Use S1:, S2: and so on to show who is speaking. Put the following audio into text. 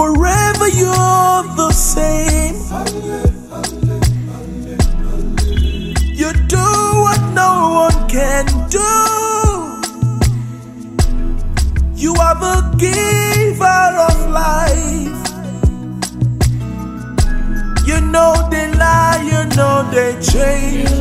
S1: Forever you're the same. You do what no one can do. You are the giver of life. You know they lie, you know they change.